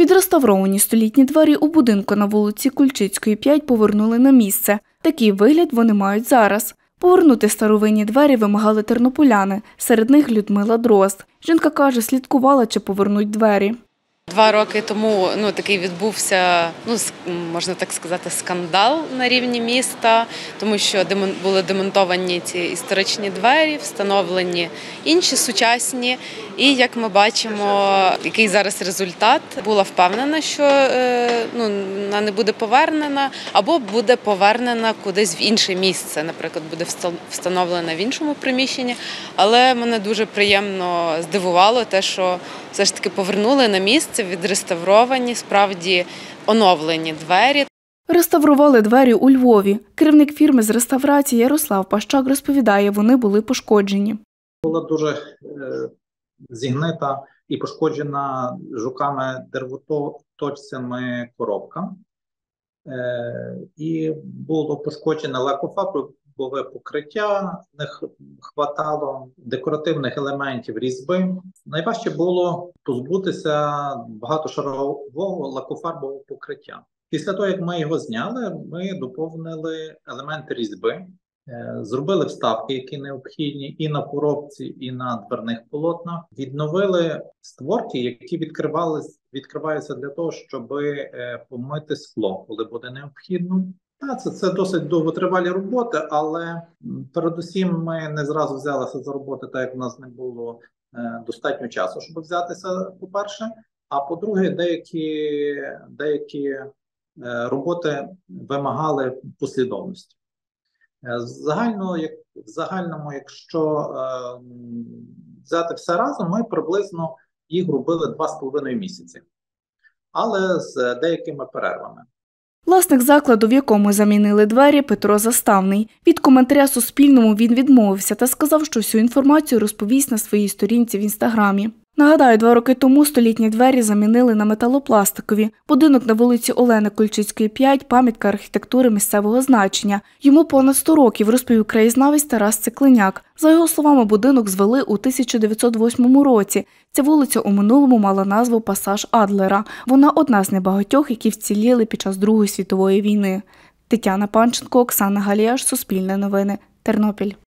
Відреставровані столітні двері у будинку на вулиці Кульчицької, 5 повернули на місце. Такий вигляд вони мають зараз. Повернути старовинні двері вимагали тернополяни, серед них Людмила Дрозд. Жінка каже, слідкувала, чи повернуть двері. 2 роки тому такий відбувся, можна так сказати, скандал на рівні міста, тому що були демонтовані ці історичні двері, встановлені інші сучасні. І, як ми бачимо, який зараз результат, була впевнена, що вона не буде повернена, або буде повернена кудись в інше місце, наприклад, буде встановлена в іншому приміщенні. Але мене дуже приємно здивувало те, що все ж таки повернули на місце, відреставровані, справді оновлені двері. Реставрували двері у Львові. Керівник фірми з реставрації Ярослав Пащак розповідає, вони були пошкоджені. Була дуже зігнита і пошкоджена жуками-деревоточцями коробка. І було пошкоджене лакофарбове покриття, не хватало декоративних елементів різьби. Найважче було позбутися багатошарового лакофарбового покриття. Після того, як ми його зняли, ми доповнили елементи різьби, зробили вставки, які необхідні і на коробці, і на дверних полотнах. Відновили створки, які відкриваються для того, щоб помити скло, коли буде необхідно. Це досить довготривалі роботи, але передусім ми не зразу взялися за роботи, так як в нас не було достатньо часу, щоб взятися, по-перше. А по-друге, деякі роботи вимагали послідовності. В загальному, якщо взяти все разом, ми приблизно їх робили 2,5 місяці, але з деякими перервами. Власник закладу, в якому замінили двері, Петро Заставний. Від коментаря Суспільному він відмовився та сказав, що всю інформацію розповість на своїй сторінці в Інстаграмі. Нагадаю, 2 роки тому столітні двері замінили на металопластикові. Будинок на вулиці Олени Кульчицької, 5 – пам'ятка архітектури місцевого значення. Йому понад 100 років, розповів краєзнавець Тарас Цикленяк. За його словами, будинок звели у 1908 році. Ця вулиця у минулому мала назву Пасаж Адлера. Вона одна з небагатьох, які вціліли під час Другої світової війни. Тетяна Панченко, Оксана Галіяш, Суспільне новини, Тернопіль.